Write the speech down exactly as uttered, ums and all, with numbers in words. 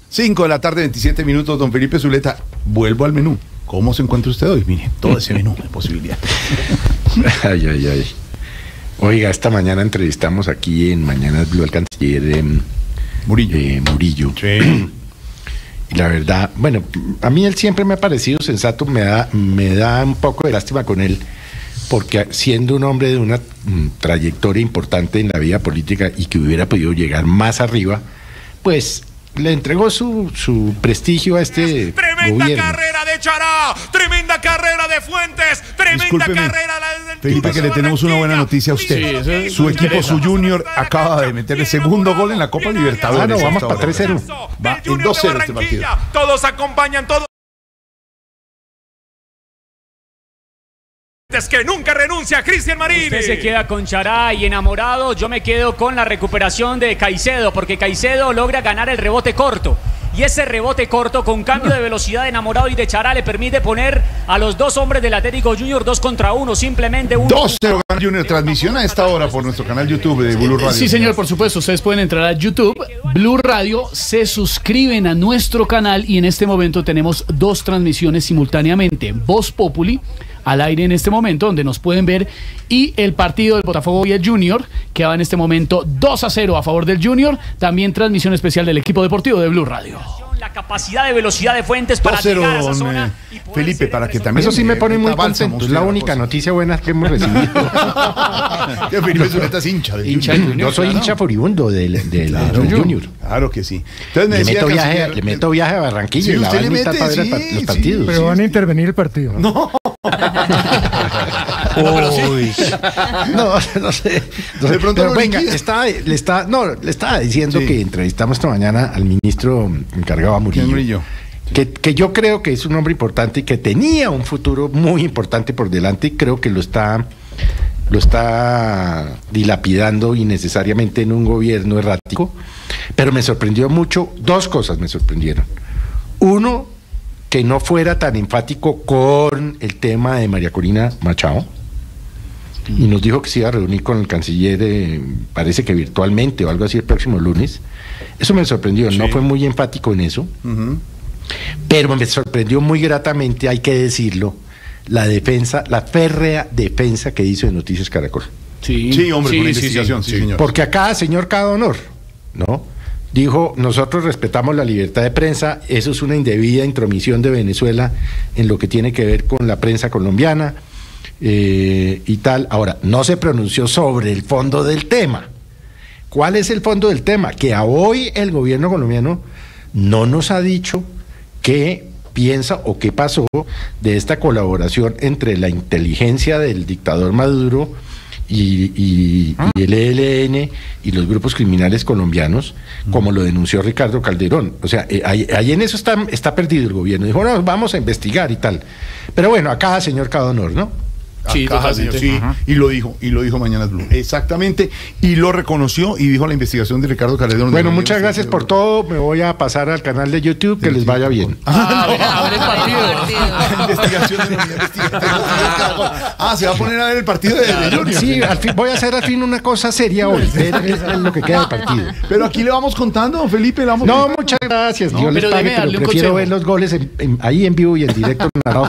cinco de la tarde, veintisiete minutos, don Felipe Zuleta. Vuelvo al menú. ¿Cómo se encuentra usted hoy? Mire, todo ese menú de posibilidades. Ay, ay, ay. Oiga, esta mañana entrevistamos aquí en Mañanas Blue al canciller eh, Murillo. Eh, Murillo. Sí. Y la verdad, bueno, a mí él siempre me ha parecido sensato, me da, me da un poco de lástima con él, porque siendo un hombre de una mm, trayectoria importante en la vida política y que hubiera podido llegar más arriba, pues le entregó su, su prestigio a este Tremenda gobierno. carrera de Chará, tremenda carrera de Fuentes, tremenda Discúlpeme, carrera del Felipe, que le tenemos una buena noticia a usted. Sí, Su equipo, su Junior, acaba de meter el segundo gol en la Copa Libertadores. Ah, no, vamos para tres cero. Va en dos cero este partido. Todos acompañan, todos. Es que nunca renuncia Cristian Marini. Usted se queda con Chará y enamorado. Yo me quedo con la recuperación de Caicedo, porque Caicedo logra ganar el rebote corto. Y ese rebote corto con cambio de velocidad de Enamorado y de Chará le permite poner a los dos hombres del Atlético Junior dos contra uno, simplemente uno. dos cero Junior, transmisión a esta hora por nuestro canal YouTube de Blue Radio. Sí, señor, por supuesto. Ustedes pueden entrar a YouTube, Blue Radio, se suscriben a nuestro canal y en este momento tenemos dos transmisiones simultáneamente. Voz Populi, al aire en este momento, donde nos pueden ver, y el partido del Botafogo y el Junior, que va en este momento dos a cero a favor del Junior. También transmisión especial del equipo deportivo de Blue Radio. La capacidad de velocidad de Fuentes para llegar a esa zona. Eh, Felipe, para que también... Eso sí me pone muy contento. Es la única noticia buena que hemos recibido. Que Felipe Zuleta es hincha del hincha Junior. Yo soy hincha furibundo del, del, Claro, del Junior. Claro que sí. Entonces me Le decía meto, viaje, canciller, le meto viaje a Barranquilla. Sí, y la usted va a le invitar mete, para ver sí, el pa- los sí, partidos. Pero van a intervenir el partido. No. No, pero sí. no, no sé. No sé. De pronto pero lo venga, liquida. estaba, le está, no, le estaba diciendo Sí. que entrevistamos esta mañana al ministro encargado a Murillo. Murillo. Que, que yo creo que es un hombre importante y que tenía un futuro muy importante por delante y creo que lo está, lo está dilapidando innecesariamente en un gobierno errático. Pero me sorprendió mucho, dos cosas me sorprendieron. Uno, que no fuera tan enfático con el tema de María Corina Machado. Y nos dijo que se iba a reunir con el canciller, eh, parece que virtualmente o algo así el próximo lunes. Eso me sorprendió, Sí. no fue muy enfático en eso. Uh-huh. Pero me sorprendió muy gratamente, hay que decirlo, la defensa, la férrea defensa que hizo de Noticias Caracol. Sí, Sí, hombre, sí, con la sí, investigación, sí, sí. señor. Porque acá, señor cada honor, ¿no? Dijo, nosotros respetamos la libertad de prensa, eso es una indebida intromisión de Venezuela en lo que tiene que ver con la prensa colombiana eh, y tal. Ahora, no se pronunció sobre el fondo del tema. ¿Cuál es el fondo del tema? Que a hoy el gobierno colombiano no nos ha dicho qué piensa o qué pasó de esta colaboración entre la inteligencia del dictador Maduro y, y, y el E L N y los grupos criminales colombianos, como lo denunció Ricardo Calderón. O sea, eh, ahí, ahí en eso está, está perdido el gobierno. Dijo, no, vamos a investigar y tal. Pero bueno, acá, señor Cadonor, ¿no? Sí, Acá, totalmente. señor, sí, Ajá. y lo dijo, y lo dijo Mañanas Blue. Exactamente, y lo reconoció y dijo la investigación de Ricardo Calderón. Bueno, de la muchas gracias por todo. Me voy a pasar al canal de YouTube. Que les vaya bien. Ah, A ver, a ver el partido. investigación de la unidad investigativa. Ah, se va a poner a ver el partido de, de Junior. Sí, al fin, voy a hacer al fin una cosa seria hoy. Ver qué es lo que queda del partido. Pero aquí le vamos contando, don Felipe, le vamos No, contando. muchas gracias. No, Dios les pero pague, deme pero darle un prefiero consejo. ver los goles en- en- ahí en vivo y en directo narrados